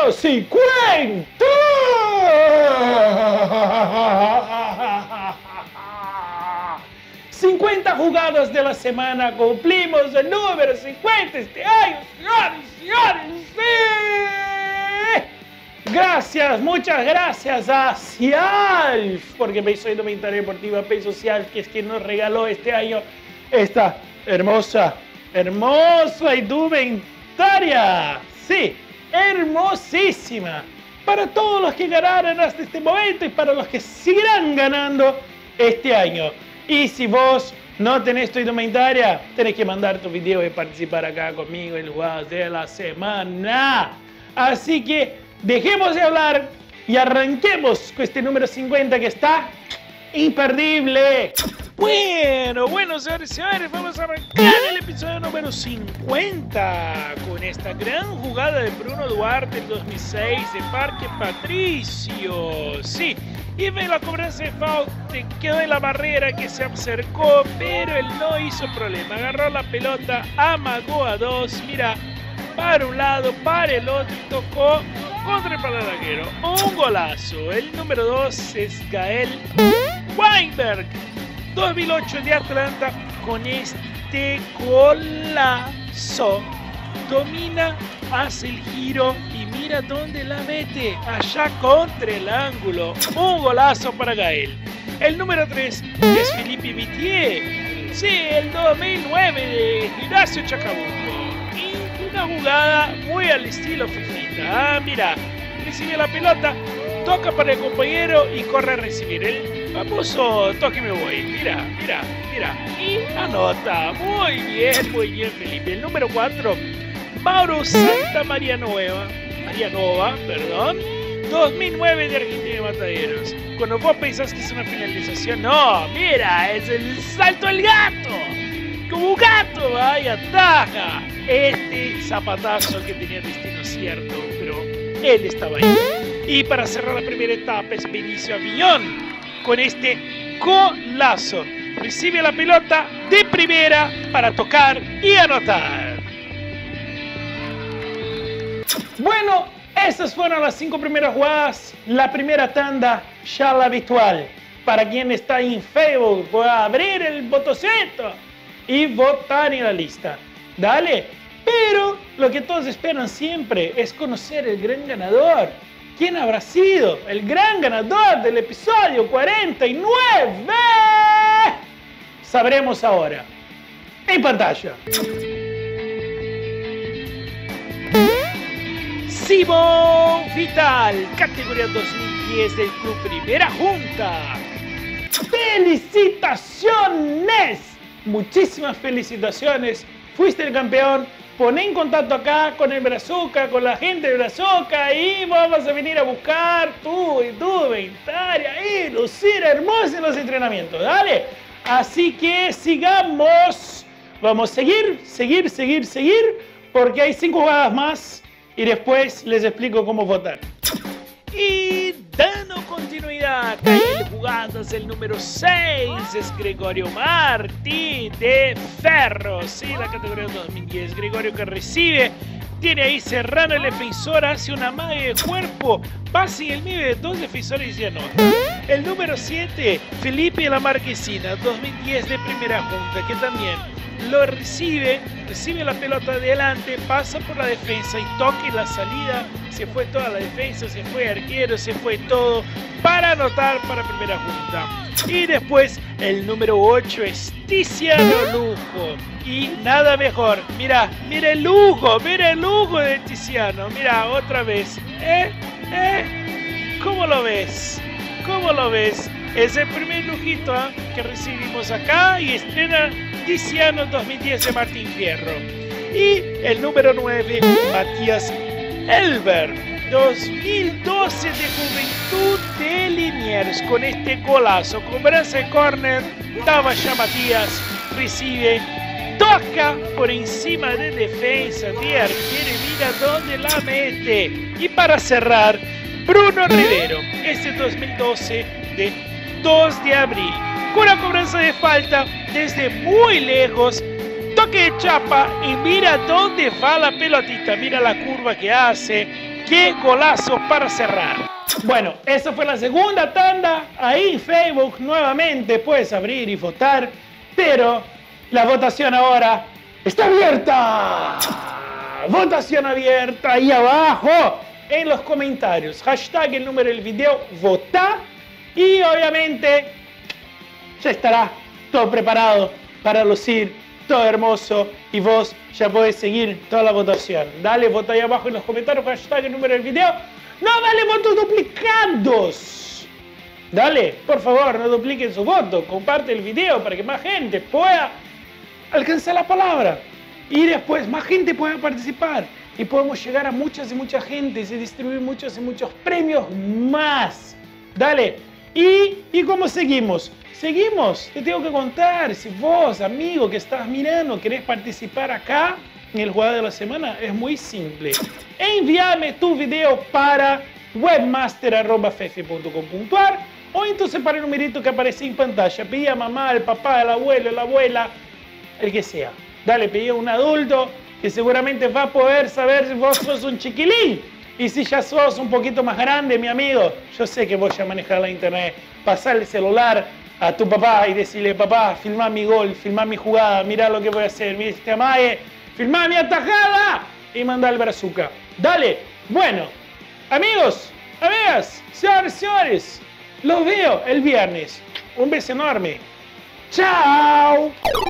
número 50. ¡50 jugadas de la semana! Cumplimos el número 50 este año, señores, señores, ¡sí! Gracias, muchas gracias a Cialf, porque me hizo indumentaria deportiva Peso Cialf, que es quien nos regaló este año esta hermosa indumentaria. Sí, hermosísima. Para todos los que ganaron hasta este momento y para los que seguirán ganando este año. Y si vos no tenés tu indumentaria, tenés que mandar tu video y participar acá conmigo en Jugadas de la Semana. Así que dejemos de hablar y arranquemos con este número 50 que está imperdible. Bueno, señores y señores, vamos a arrancar el episodio número 50 con esta gran jugada de Bruno Duarte en 2006 de Parque Patricio. Sí, y ve la cobranza de falta, quedó en la barrera que se acercó, pero él no hizo problema. Agarró la pelota, amagó a dos, mira, para un lado, para el otro y tocó contra el palanquero. Un golazo. El número 2 es Gael Weinberg, 2008 de Atlanta, con este golazo. Domina, hace el giro y mira dónde la mete, allá contra el ángulo. Un golazo para Gael. El número 3 es Felipe Vitier, sí, el 2009 de Gimnasio Chacabuco. Y una jugada muy al estilo Fifita. Mira, recibe la pelota, toca para el compañero y corre a recibir. El famoso toque me voy. Mira. Y anota. Muy bien, Felipe. El número 4, Mauro Santa María Nova, 2009 de Argentina de Mataderos. Cuando vos pensás que es una finalización, no, mira, es el salto del gato. Como un gato, vaya, ataja. Este zapatazo que tenía destino cierto, pero él estaba ahí. Y para cerrar la primera etapa es Benicio Aviñón con este golazo. Recibe la pelota de primera para tocar y anotar. Bueno, esas fueron las 5 primeras jugadas. La primera tanda, ya la habitual. Para quien está en Facebook, puede abrir el botoncito y votar en la lista. Dale. Pero lo que todos esperan siempre es conocer el gran ganador. ¿Quién habrá sido el gran ganador del episodio 49? Sabremos ahora. En pantalla. Simón Vital, categoría 2010 del Club Primera Junta. ¡Felicitaciones! Muchísimas felicitaciones. Fuiste el campeón. Poné en contacto acá con el Brazuca, con la gente de Brazuca y vamos a venir a buscar tu indumentaria y lucir hermosa en los entrenamientos. Dale. Así que sigamos. Vamos a seguir, porque hay 5 jugadas más y después les explico cómo votar. Y dando continuidad a las jugadas, el número 6 es Gregorio Martí de Ferro, sí, la categoría 2010. Gregorio que recibe, tiene ahí Serrano el defensor, hace una magia de cuerpo, pasa en el medio de 2 defensores y anota. El número 7, Felipe La Marquesina, 2010 de Primera Junta, que también lo recibe la pelota adelante, pasa por la defensa y toca en la salida. Se fue toda la defensa, se fue arquero, se fue todo para anotar para Primera Junta. Y después el número 8 es Tiziano Lujo. Y nada mejor, mira el lujo de Tiziano. Mira, otra vez. ¿Cómo lo ves? Es el primer lujito que recibimos acá y estrena Tiziano 2010 de Martín Fierro. Y el número 9, Matías Elber, 2012 de Juventud de Liniers, con este golazo. Cobranza de córner, estaba ya Matías, recibe, toca por encima de defensa de arquero y mira dónde la mete. Y para cerrar, Bruno Rivero, este 2012 de 2 de abril, con una cobranza de falta desde muy lejos, toque de chapa y mira dónde va la pelotita, mira la curva que hace, ¡Qué golazo para cerrar! Bueno, esa fue la segunda tanda. Ahí Facebook nuevamente puedes abrir y votar, pero la votación ahora está abierta. Votación abierta ahí abajo en los comentarios. Hashtag el número del video, vota. Y obviamente ya estará todo preparado para lucir todo hermoso y vos ya podés seguir toda la votación. Dale, vota ahí abajo en los comentarios, hashtag el número del video. No dale votos duplicados. Dale, por favor, no dupliquen su voto. Comparte el video para que más gente pueda alcanzar la palabra. Y después más gente pueda participar. Y podemos llegar a muchas y muchas gentes y distribuir muchos y muchos premios más. Dale. ¿Y cómo seguimos? Seguimos, te tengo que contar, si vos, amigo que estás mirando, querés participar acá en el jugador de la semana, es muy simple. Envíame tu video para webmaster@fefe.com.ar o entonces para el numerito que aparece en pantalla. Pedí a mamá, al papá, al abuelo, a la abuela, el que sea. Dale, pedí a un adulto que seguramente va a poder saber si vos sos un chiquilín. Y si ya sos un poquito más grande, mi amigo, yo sé que vos ya manejás la internet, pasar el celular a tu papá y decirle, papá, filmá mi gol, filmá mi jugada, mirá lo que voy a hacer, mira este amague, filmá mi atajada y mandá al bazooka. Dale, bueno, amigos, amigas, señores, los veo el viernes. Un beso enorme. ¡Chao!